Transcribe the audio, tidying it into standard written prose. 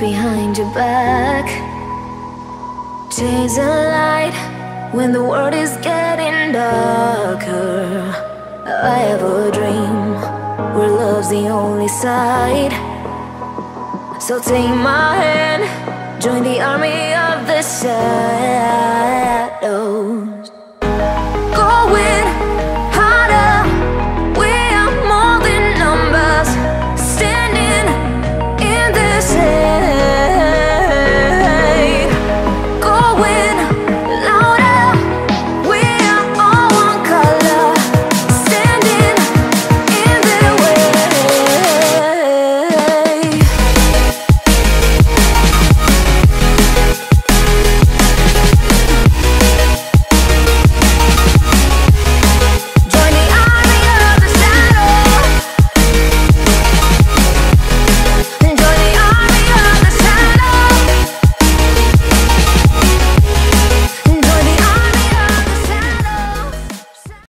behind your back. Chase a light when the world is getting darker. I have a dream where love's the only side. So take my hand, join the army of the shadows.